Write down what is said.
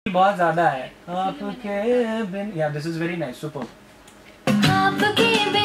बहुत ज्यादा है आपके बिन। या this is very nice, super.